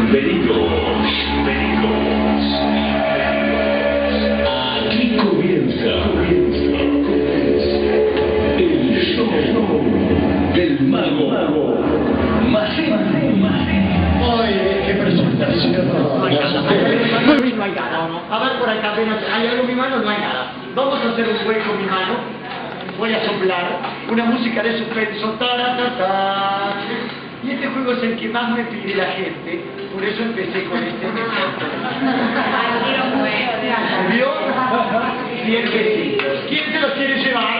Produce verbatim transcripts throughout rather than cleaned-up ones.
Bienvenidos, bienvenidos. Aquí comienza, comienza, comienza el show del mago, mago, Maceo, Maceo. ¡Ay, qué presentación! No hay nada, no hay nada. A ver por acá, apenas hay algo en mi mano, no hay nada. Vamos a hacer un juego con mi mano. Voy a soplar una música de suspenso. Taratata. Y este juego es el que más me pide la gente. Por eso empecé con este método. ¿Vio? Bien que sí. ¿Quién se los quiere llevar?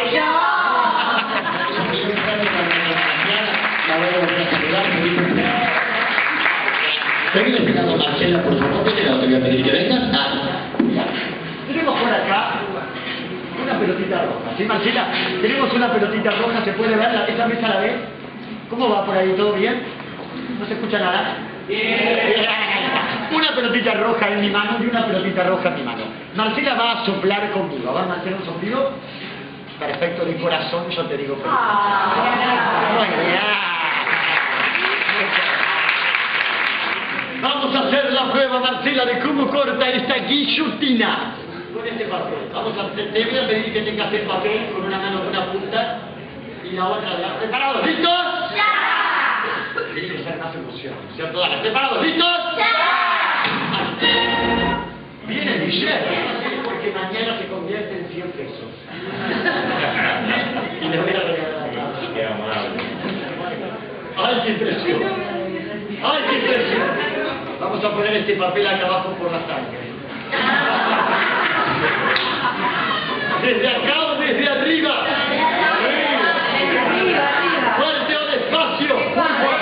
Venga esperando a Marcela, por favor, que no te voy a pedir que vengas. Tenemos por acá una pelotita roja. ¿Sí, Marcela? Tenemos una pelotita roja, ¿se puede ver? ¿Esa mesa la ves? ¿Cómo va por ahí? ¿Todo bien? ¿No se escucha nada? Bien. Una pelotita roja en mi mano y una pelotita roja en mi mano. Marcela va a soplar conmigo. A ver, Marcela, un soplido. Perfecto, de corazón, yo te digo. Muy bien. Vamos a hacer la prueba, Marcela, de cómo corta esta guillotina. Con este papel. Vamos a hacer, te voy a pedir que tengas el papel con una mano con una punta y la otra de la... ¿Preparados? ¿Listos? ¡Ya! Tiene que ser más emoción, ¿cierto? Dale, ¿preparados? ¿Listos? ¡Ya! Viene el billete, porque mañana se convierte en cien pesos. Y le voy a regalar acá. Qué amable. ¡Ay, qué impresión! ¡Ay, qué impresión! Vamos a poner este papel acá abajo por la sangre. ¿Desde acá o desde arriba? ¡Fuerte o despacio!